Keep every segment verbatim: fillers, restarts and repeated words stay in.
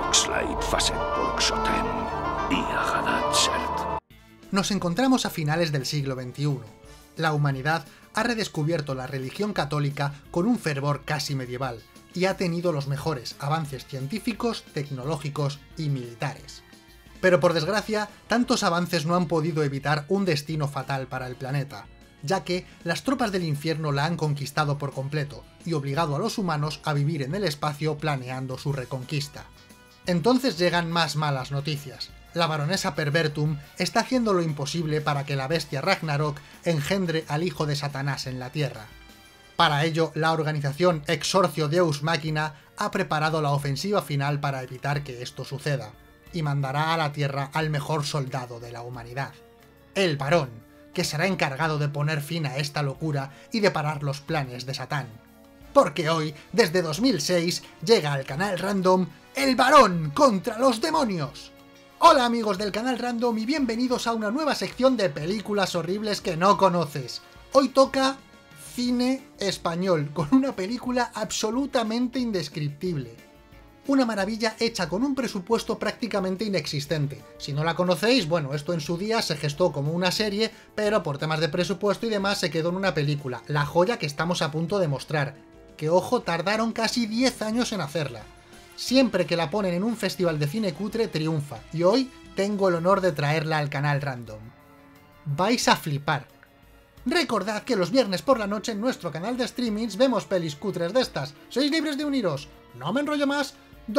Nos encontramos a finales del siglo veintiuno. La humanidad ha redescubierto la religión católica con un fervor casi medieval y ha tenido los mejores avances científicos, tecnológicos y militares. Pero por desgracia, tantos avances no han podido evitar un destino fatal para el planeta, ya que las tropas del infierno la han conquistado por completo y obligado a los humanos a vivir en el espacio planeando su reconquista. Entonces llegan más malas noticias. La baronesa Pervertum está haciendo lo imposible para que la bestia Ragnarok engendre al hijo de Satanás en la Tierra. Para ello, la organización Exorcio Deus Machina ha preparado la ofensiva final para evitar que esto suceda, y mandará a la Tierra al mejor soldado de la humanidad, el Barón, que será encargado de poner fin a esta locura y de parar los planes de Satán. Porque hoy, desde dos mil seis, llega al canal Random el Barón contra los demonios. Hola amigos del canal Random y bienvenidos a una nueva sección de películas horribles que no conoces. Hoy toca cine español, con una película absolutamente indescriptible. Una maravilla hecha con un presupuesto prácticamente inexistente. Si no la conocéis, bueno, esto en su día se gestó como una serie, pero por temas de presupuesto y demás se quedó en una película, la joya que estamos a punto de mostrar. Que ojo, tardaron casi diez años en hacerla. Siempre que la ponen en un festival de cine cutre triunfa, y hoy tengo el honor de traerla al canal Random. Vais a flipar. Recordad que los viernes por la noche en nuestro canal de streamings vemos pelis cutres de estas. Sois libres de uniros. No me enrollo más.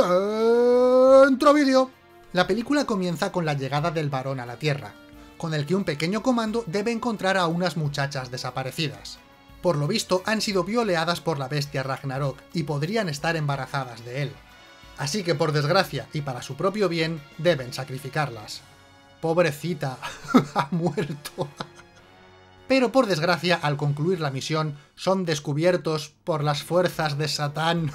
¡Dentro vídeo! La película comienza con la llegada del Barón a la Tierra, con el que un pequeño comando debe encontrar a unas muchachas desaparecidas. Por lo visto han sido violeadas por la bestia Ragnarok y podrían estar embarazadas de él. Así que por desgracia y para su propio bien, deben sacrificarlas. Pobrecita, ha muerto. Pero por desgracia, al concluir la misión, son descubiertos por las fuerzas de Satán.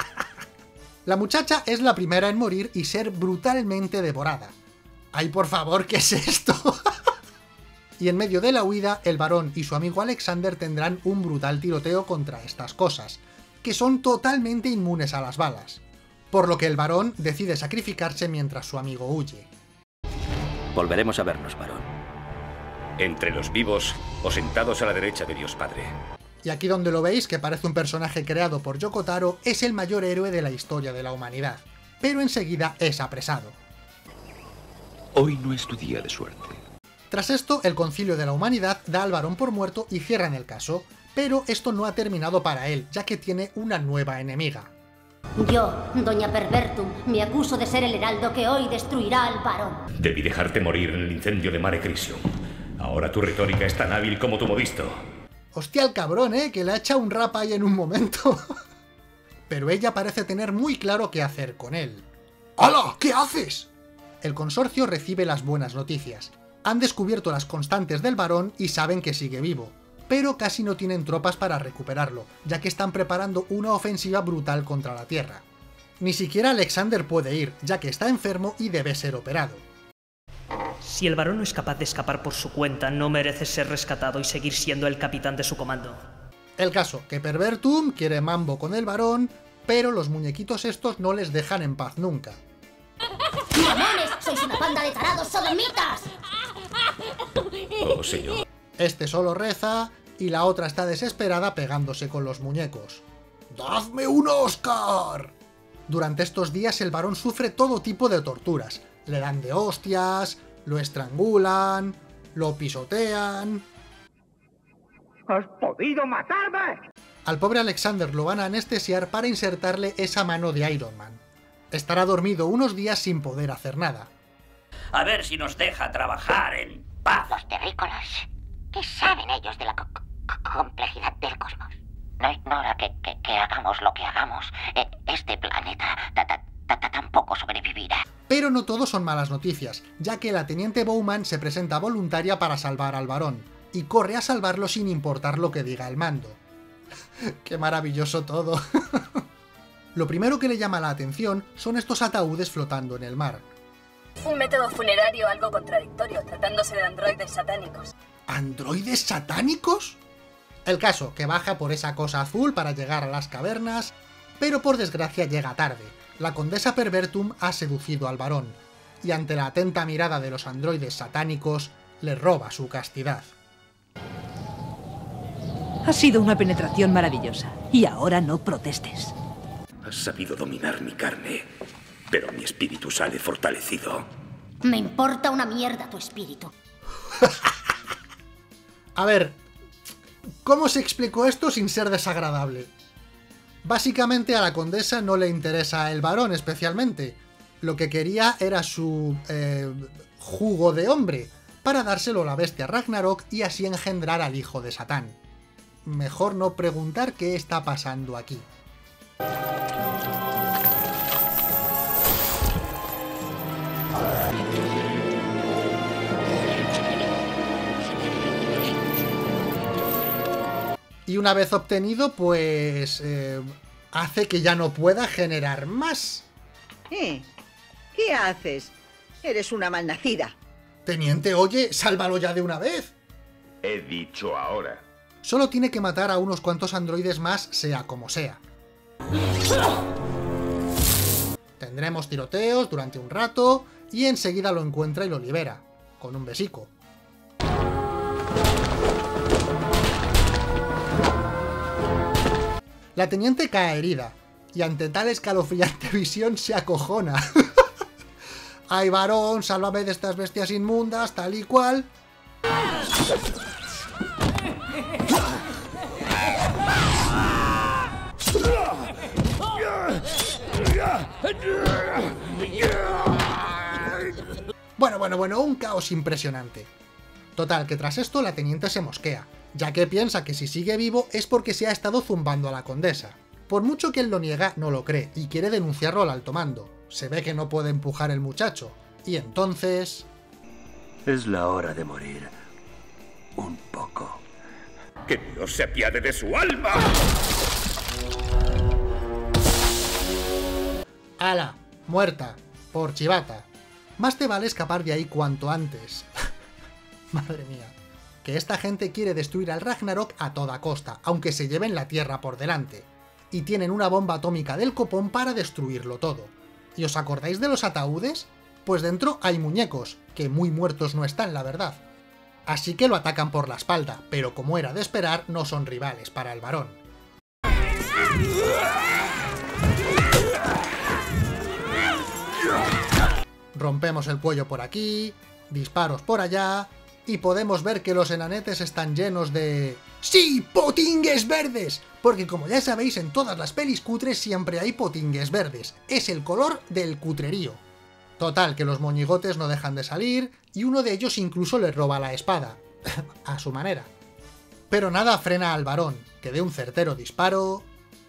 La muchacha es la primera en morir y ser brutalmente devorada. ¡Ay, por favor, qué es esto! Y en medio de la huida, el Barón y su amigo Alexander tendrán un brutal tiroteo contra estas cosas, que son totalmente inmunes a las balas. Por lo que el Barón decide sacrificarse mientras su amigo huye. Volveremos a vernos, Barón. Entre los vivos o sentados a la derecha de Dios Padre. Y aquí donde lo veis, que parece un personaje creado por Yoko Taro, es el mayor héroe de la historia de la humanidad. Pero enseguida es apresado. Hoy no es tu día de suerte. Tras esto, el Concilio de la Humanidad da al Barón por muerto y cierran el caso. Pero esto no ha terminado para él, ya que tiene una nueva enemiga. Yo, Doña Pervertum, me acuso de ser el heraldo que hoy destruirá al Barón. Debí dejarte morir en el incendio de Mare Crisium. Ahora tu retórica es tan hábil como tu modisto. Hostia, el cabrón, ¿eh? Que le ha echado un rap ahí en un momento. Pero ella parece tener muy claro qué hacer con él. ¡Hala! ¿Qué haces? El consorcio recibe las buenas noticias. Han descubierto las constantes del Barón y saben que sigue vivo. Pero casi no tienen tropas para recuperarlo, ya que están preparando una ofensiva brutal contra la Tierra. Ni siquiera Alexander puede ir, ya que está enfermo y debe ser operado. Si el Barón no es capaz de escapar por su cuenta, no merece ser rescatado y seguir siendo el capitán de su comando. El caso, que Pervertum quiere mambo con el Barón, pero los muñequitos estos no les dejan en paz nunca. ¡Mamones! ¡Sois una banda de tarados sodomitas! Oh, señor. Este solo reza y la otra está desesperada pegándose con los muñecos. ¡Dadme un Oscar! Durante estos días el Barón sufre todo tipo de torturas. Le dan de hostias, lo estrangulan, lo pisotean... ¡Has podido matarme! Al pobre Alexander lo van a anestesiar para insertarle esa mano de Iron Man. Estará dormido unos días sin poder hacer nada. A ver si nos deja trabajar en paz. Los terrícolas. ¿Qué saben ellos de la co co complejidad del cosmos? No ignora que, que, que hagamos lo que hagamos. Eh, este planeta ta, ta, ta, ta, tampoco sobrevivirá. Pero no todo son malas noticias, ya que la teniente Bowman se presenta voluntaria para salvar al Barón, y corre a salvarlo sin importar lo que diga el mando. ¡Qué maravilloso todo! Lo primero que le llama la atención son estos ataúdes flotando en el mar. Un método funerario algo contradictorio, tratándose de androides satánicos. ¿Androides satánicos? El caso, que baja por esa cosa azul para llegar a las cavernas pero por desgracia llega tarde. La condesa Pervertum ha seducido al varón, y ante la atenta mirada de los androides satánicos, le roba su castidad. Ha sido una penetración maravillosa, y ahora no protestes. Has sabido dominar mi carne, pero mi espíritu sale fortalecido. Me importa una mierda tu espíritu. A ver, ¿cómo se explicó esto sin ser desagradable? Básicamente a la condesa no le interesa el varón especialmente. Lo que quería era su eh, jugo de hombre, para dárselo a la bestia Ragnarok y así engendrar al hijo de Satán. Mejor no preguntar qué está pasando aquí. Y una vez obtenido, pues... Eh, hace que ya no pueda generar más. ¿Eh? ¿Qué haces? Eres una malnacida. Teniente, oye, sálvalo ya de una vez. He dicho ahora. Solo tiene que matar a unos cuantos androides más, sea como sea. Tendremos tiroteos durante un rato, y enseguida lo encuentra y lo libera, con un besico. La teniente cae herida, y ante tal escalofriante visión se acojona. ¡Ay, varón, sálvame de estas bestias inmundas, tal y cual! Bueno, bueno, bueno, un caos impresionante. Total, que tras esto la teniente se mosquea, ya que piensa que si sigue vivo es porque se ha estado zumbando a la condesa. Por mucho que él lo niega, no lo cree, y quiere denunciarlo al alto mando. Se ve que no puede empujar el muchacho, y entonces... Es la hora de morir. Un poco. ¡Que Dios se apiade de su alma! ¡Hala! Muerta. Por chivata. Más te vale escapar de ahí cuanto antes. Madre mía. Que esta gente quiere destruir al Ragnarok a toda costa, aunque se lleven la tierra por delante. Y tienen una bomba atómica del copón para destruirlo todo. ¿Y os acordáis de los ataúdes? Pues dentro hay muñecos, que muy muertos no están, la verdad. Así que lo atacan por la espalda, pero como era de esperar, no son rivales para el varón. Rompemos el cuello por aquí, disparos por allá, y podemos ver que los enanetes están llenos de... ¡Sí! ¡Potingues verdes! Porque como ya sabéis, en todas las pelis cutres siempre hay potingues verdes. Es el color del cutrerío. Total, que los moñigotes no dejan de salir, y uno de ellos incluso le roba la espada. A su manera. Pero nada frena al varón, que de un certero disparo...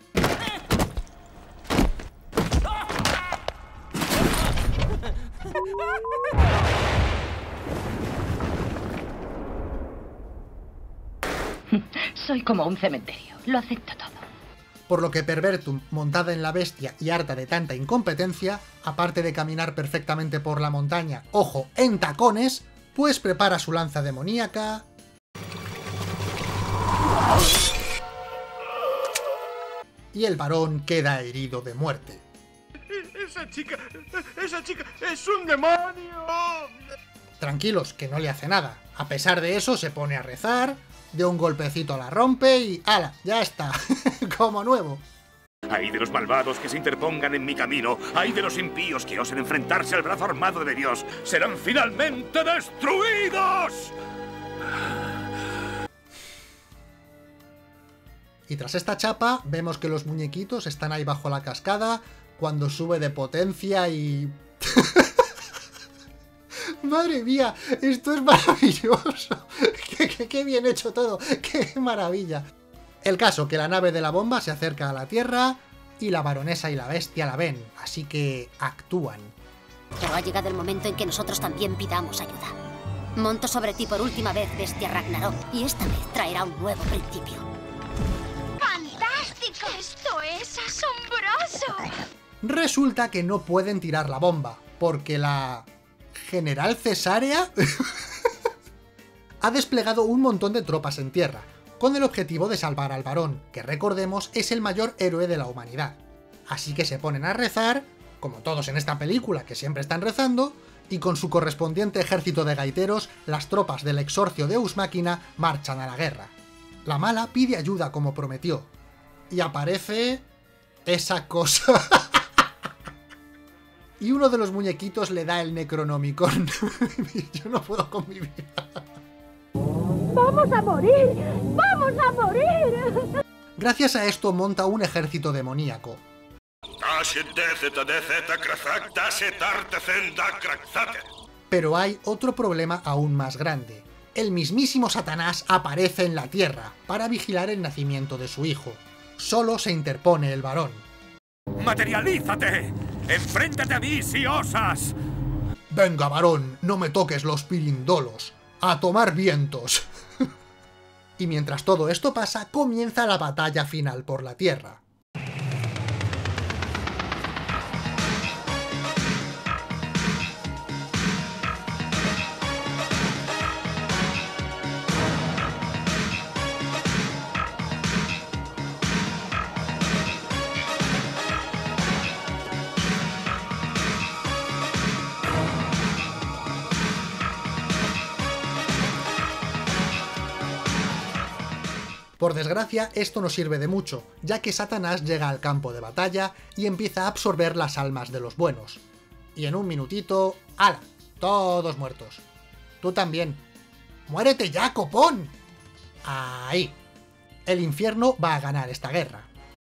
Soy como un cementerio, lo acepto todo. Por lo que Pervertum, montada en la bestia y harta de tanta incompetencia, aparte de caminar perfectamente por la montaña, ojo, en tacones, pues prepara su lanza demoníaca... Y el varón queda herido de muerte. ¡Esa chica! ¡Esa chica es un demonio! Tranquilos, que no le hace nada. A pesar de eso, se pone a rezar, de un golpecito la rompe y... ¡hala! ¡Ya está! Como nuevo. ¡Ay de los malvados que se interpongan en mi camino! ¡Ay de los impíos que osen enfrentarse al brazo armado de Dios! ¡Serán finalmente destruidos! Y tras esta chapa, vemos que los muñequitos están ahí bajo la cascada, cuando sube de potencia y... ¡Madre mía! ¡Esto es maravilloso! ¡Qué, qué, qué bien hecho todo! ¡Qué maravilla! El caso, que la nave de la bomba se acerca a la Tierra y la baronesa y la bestia la ven, así que actúan. Pero ha llegado el momento en que nosotros también pidamos ayuda. Monto sobre ti por última vez, bestia Ragnarok, y esta vez traerá un nuevo principio. ¡Fantástico! ¡Esto es asombroso! Resulta que no pueden tirar la bomba, porque la... General Cesárea ha desplegado un montón de tropas en tierra, con el objetivo de salvar al varón, que recordemos es el mayor héroe de la humanidad. Así que se ponen a rezar, como todos en esta película que siempre están rezando, y con su correspondiente ejército de gaiteros, las tropas del exorcio Deus Machina marchan a la guerra. La mala pide ayuda como prometió, y aparece esa cosa. Y uno de los muñequitos le da el Necronomicon. Yo no puedo con mi vida. ¡Vamos a morir! ¡Vamos a morir! Gracias a esto monta un ejército demoníaco. Pero hay otro problema aún más grande. El mismísimo Satanás aparece en la Tierra para vigilar el nacimiento de su hijo. Solo se interpone el varón. ¡Materialízate! ¡Enfréntate a mí si osas! Venga, varón, no me toques los pilindolos. ¡A tomar vientos! Y mientras todo esto pasa, comienza la batalla final por la Tierra. Por desgracia, esto no sirve de mucho, ya que Satanás llega al campo de batalla y empieza a absorber las almas de los buenos. Y en un minutito, ¡hala! Todos muertos. Tú también. ¡Muérete ya, copón! Ahí. El infierno va a ganar esta guerra.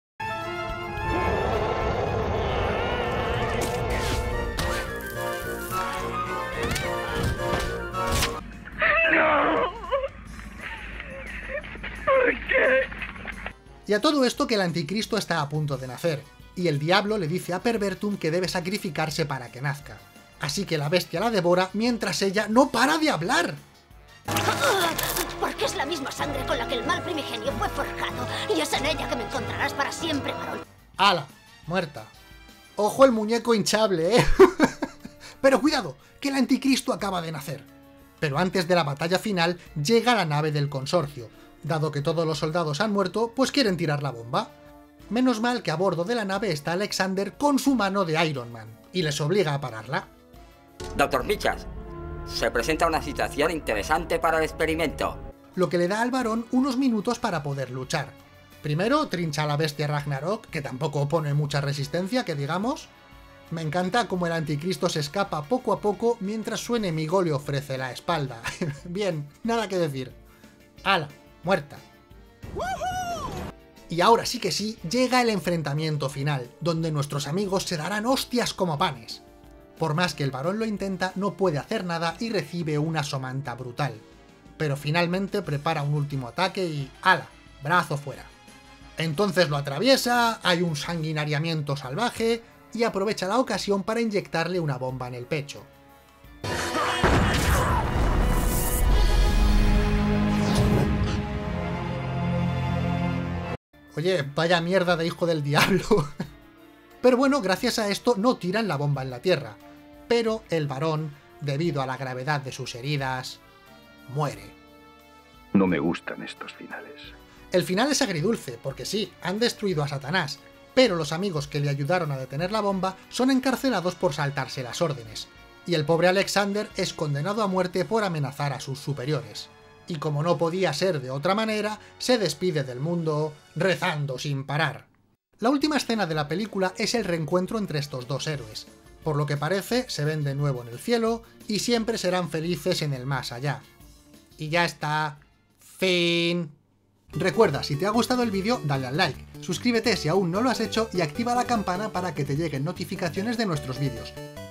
Y a todo esto que el anticristo está a punto de nacer, y el diablo le dice a Pervertum que debe sacrificarse para que nazca. Así que la bestia la devora mientras ella no para de hablar. Porque es la misma sangre con la que el mal primigenio fue forjado, y es en ella que me encontrarás para siempre, varón. ¡Hala! Muerta. Ojo el muñeco hinchable, ¿eh? Pero cuidado, que el anticristo acaba de nacer. Pero antes de la batalla final llega la nave del consorcio. Dado que todos los soldados han muerto, pues quieren tirar la bomba. Menos mal que a bordo de la nave está Alexander con su mano de Iron Man, y les obliga a pararla. Doctor Richards, se presenta una situación interesante para el experimento. Lo que le da al varón unos minutos para poder luchar. Primero trincha a la bestia Ragnarok, que tampoco opone mucha resistencia, que digamos. Me encanta cómo el anticristo se escapa poco a poco mientras su enemigo le ofrece la espalda. Bien, nada que decir. ¡Hala! Muerta. Y ahora sí que sí, llega el enfrentamiento final, donde nuestros amigos se darán hostias como panes. Por más que el varón lo intenta, no puede hacer nada y recibe una somanta brutal. Pero finalmente prepara un último ataque y ¡hala! Brazo fuera. Entonces lo atraviesa, hay un sanguinariamiento salvaje y aprovecha la ocasión para inyectarle una bomba en el pecho. Oye, vaya mierda de hijo del diablo. Pero bueno, gracias a esto no tiran la bomba en la tierra. Pero el varón, debido a la gravedad de sus heridas, muere. No me gustan estos finales. El final es agridulce, porque sí, han destruido a Satanás, pero los amigos que le ayudaron a detener la bomba son encarcelados por saltarse las órdenes. Y el pobre Alexander es condenado a muerte por amenazar a sus superiores. Y como no podía ser de otra manera, se despide del mundo rezando sin parar. La última escena de la película es el reencuentro entre estos dos héroes. Por lo que parece, se ven de nuevo en el cielo y siempre serán felices en el más allá. Y ya está. Fin. Recuerda, si te ha gustado el vídeo, dale al like, suscríbete si aún no lo has hecho y activa la campana para que te lleguen notificaciones de nuestros vídeos.